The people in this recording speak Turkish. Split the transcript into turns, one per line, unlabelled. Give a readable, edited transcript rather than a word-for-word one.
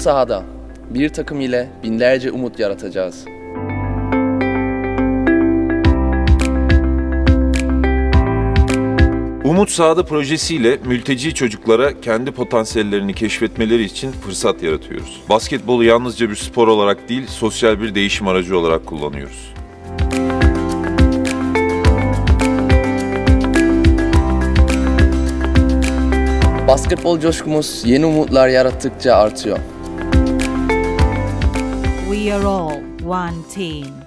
sahada bir takım ile binlerce umut yaratacağız.
Umut Sahada projesiyle mülteci çocuklara kendi potansiyellerini keşfetmeleri için fırsat yaratıyoruz. Basketbolu yalnızca bir spor olarak değil, sosyal bir değişim aracı olarak kullanıyoruz.
Basketbol coşkumuz yeni umutlar yarattıkça artıyor.
We are all one team.